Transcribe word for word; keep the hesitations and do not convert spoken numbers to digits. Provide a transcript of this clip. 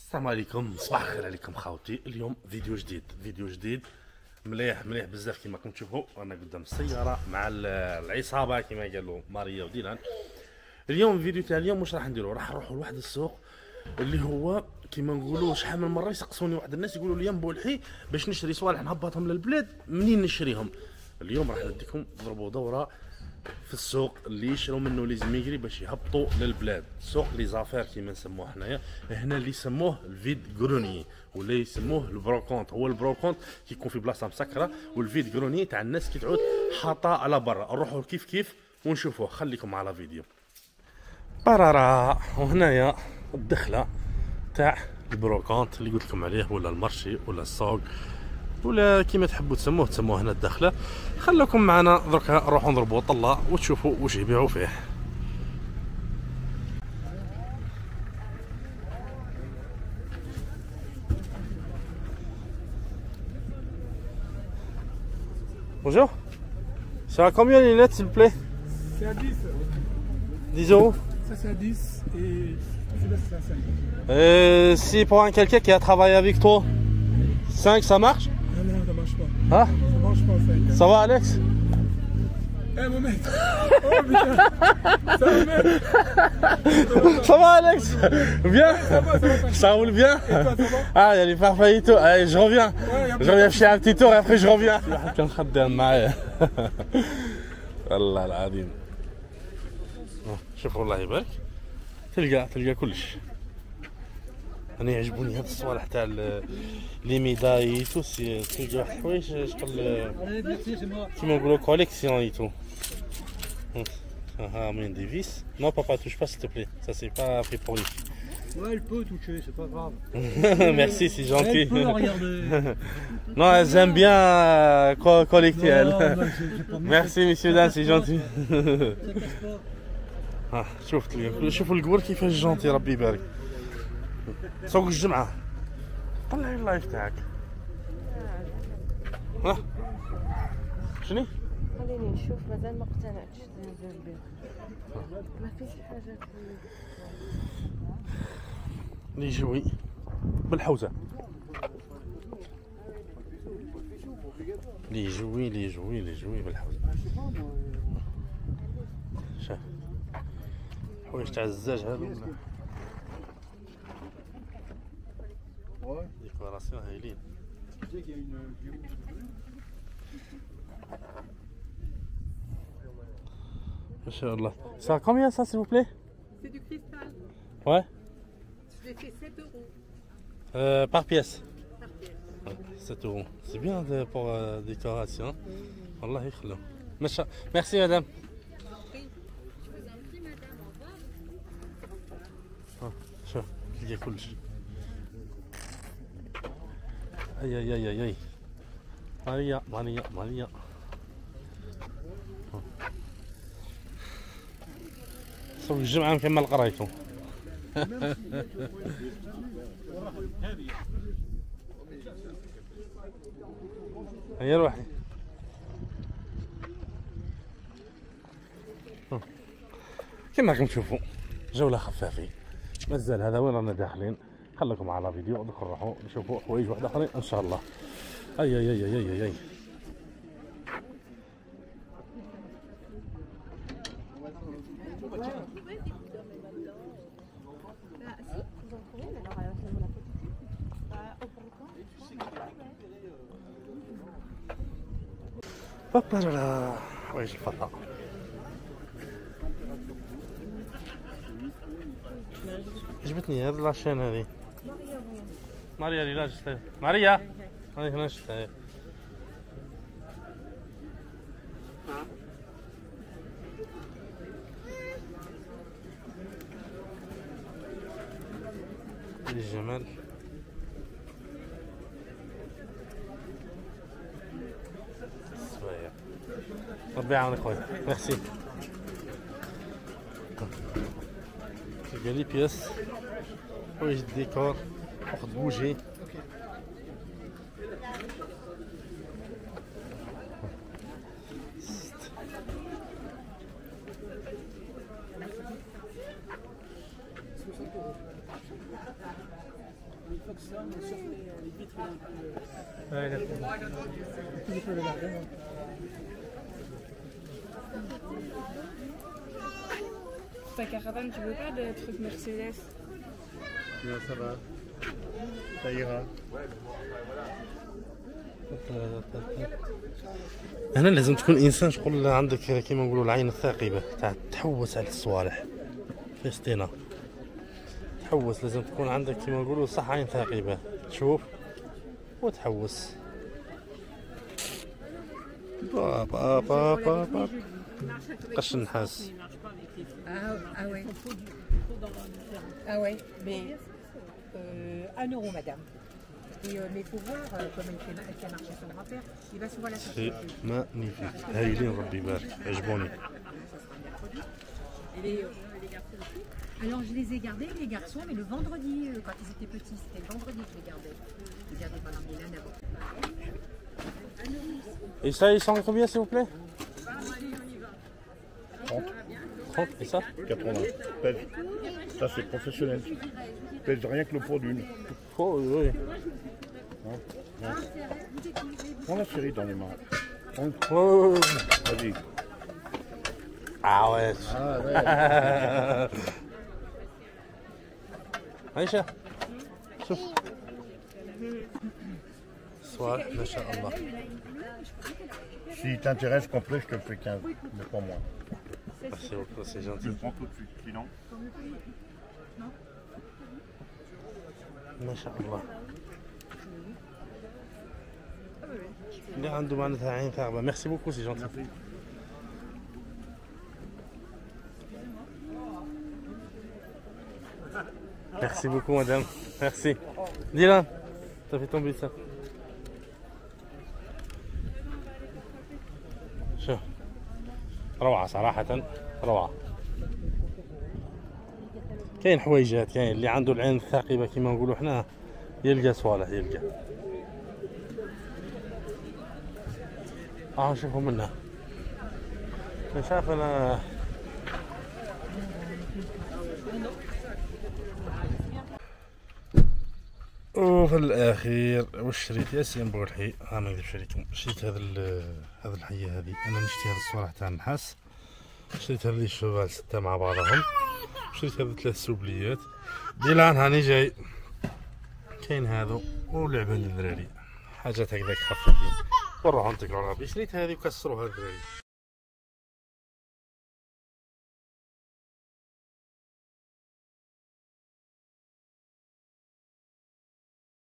السلام عليكم، صباح الخير عليكم خاوتي. اليوم فيديو جديد فيديو جديد مليح مليح بزاف. كما راكم تشوفوا انا قدام السياره مع العصابه كما قالوا ماريا وديلان. اليوم الفيديو تاع اليوم واش راح نديرو؟ راح نروحوا لواحد السوق اللي هو كما نقولوا شحال من مره يسقسوني واحد الناس يقولوا لي مبولحي باش نشري صوالح نهبطهم للبلاد منين نشريهم. اليوم راح نديكم تضربوا دوره في السوق اللي يشروا منه لي زميغري باش يهبطوا للبلاد. سوق لي زافير كيما نسموه حنايا هنا، اللي يسموه الفيد غروني ولا يسموه البروكونت. هو البروكونت كيكون في بلاصه مسكره، والفيد غروني تاع الناس كي تعود حاطه على برا. نروحوا كيف كيف ونشوفوه. خليكم على فيديو برارا. وهنايا الدخله تاع البروكونت اللي قلت لكم عليه، ولا المارشي ولا السوق ولا كيما تحبوا تسموه تسموه هنا الدخله. خلوكم معنا دركا نروحوا نضربوا طله وتشوفوا واش يبيعوا فيه. Bonjour. C'est à combien les lunettes s'il vous plaît? C'est à dix. dix euros. Ça c'est à dix et celui-là c'est à cinq. Euh, si pour un quelqu'un qui a travaillé avec toi, cinq ça marche? Non, non, ça marche pas. Hein? Ça marche pas cinq. Ça va Alex? Eh mon mec. Oh putain. Ça va mec. Ça va Alex? Bien? Ça va, ça va. Ça roule bien? Et toi ça va? Ah il y a les parfaits et tout. Allez je reviens. Ouais, y a Je reviens faire un petit tour et après je reviens. واحد كان خدام معايا. والله العظيم. شوفوا الله يبارك. تلقى تلقى كلش. انا يعجبوني هاد الصوالح تاع لي ميداي تو. سي تلقى واحد الحوايج شغل كيما نقولوا كوليكسيون اي تو. Ah, mais des vis. Non, papa, touche pas s'il te plaît. Ça, c'est pas fait pour lui. Ouais, elle peut toucher, c'est pas grave. Merci, c'est gentil. Elle peut regarder. Non, elles aiment bien euh, co collecter, Non, elles. bah, c'est- c'est pas mieux. Merci, messieurs, dames, c'est gentil. Ça casse pas. ها شوف تلقى شوفوا القبور كيفاش جونتي ربي يبارك. سوق الجمعة طلعي اللايف تاعك. ها شني؟ خليني نشوف مازال ما اقتنعتش ننزل بيه. ما فيش حاجه لي جوي بالحوزة. لي جوي لي جوي لي جوي بالحوزة. شاف حوايج تاع الزاج هذو ديكوراسيون هايلين. ما شاء الله. Ça combien ça s'il vous plaît? C'est du cristal. Ouais. Je l'ai fait sept euros Euh, par pièce. par pièce. Ouais, sept euros. C'est bien de, pour euh, décoration. Allah يخلو. ما شاء. Merci madame. شوف تلقى كلش. اي اي اي اي اي ماريا ماريا ماريا. سوق الجمعة مكمل قرايته. هيا روحي. كما راكم تشوفوا جولة خفافة مازال هذا وين رانا داخلين. خليكم على فيديو دوك نروحوا نشوفوا حوايج واحد اخرين ان شاء الله. اي اي اي اي اي, أي. بابا حوايج الفضاء. عجبتني هاد لاشين هذه. ماريا اللي لا شفتها. ماريا هذيك انا شفتها. الجمال. صويا ربي يعاونك خويا. ميرسي. تلقى لي بياس حوايج الديكور واخد بوجي. Ouais, d'accord. Il faut le garder, non. Ta caravane, tu veux pas de trucs Mercedes? Non, ça va. Ça ira. هنا لازم تكون انسان شغل عندك كيما نقولوا العين الثاقبه تاع تحوس على الصوالح فاستينا تحوس لازم تكون عندك كيما نقولوا صح عين ثاقبه تشوف وتحوس بابا بابا بابا قش النحاس. Ah, ah ouais. Ah ouais, mais euh, un euro, madame. Et, euh, mais il faut voir, euh, comme elle fait, elle fait marcher son grand-père, il va souvent la سي chercher. مانيفيك هايلين ربي يبارك عجبوني. Et les, euh, les garçons aussi. Alors je les ai gardés, les garçons, mais le vendredi, euh, quand ils étaient petits, c'était le vendredi que je les gardais. Je les gardais pendant Milan avant. Et ça ils sont combien s'il vous plaît? trente. trente et ça? quatre-vingts. Pèse. Ça, c'est professionnel. Pèse rien que le poids d'une. Oh oui. Hein, hein. Prends la série dans les mains. Prends. Ouais, ouais, ouais. Vas-y. Ah ouais. Ah ouais. عايشة شوف صور ما شاء الله. Si t'intéresse complet, je te le fais quinze, mais pas moins. Merci beaucoup, c'est Je gentil. le prends tout de suite, sinon. ما شاء الله. اللي عنده معناتها عين ثاقبة. Merci beaucoup, c'est gentil. Merci beaucoup madame. Merci. Dylan, t'as fait tomber ça. شوف روعة صراحة روعة. كاين حويجات كاين اللي عنده العين الثاقبة كما نقولوا حنا يلقى صوالح يلقى. اه نشوفوا منها. شايف انا وفي الاخير واش شريت ياسين بورحي ها ما نكذبش عليكم شريت هذا هذا الحيه هذه انا نشتي هذا الصوالح تاع النحاس شريت هذه الشوفال ستة مع بعضهم شريت هذا ثلاث سوبليات ديلان هاني جاي كاين هذا ولعبان الدراري حاجات هكذاك خفيفين ونروحو نتكلو على ربي شريت هذه وكسروها الدراري.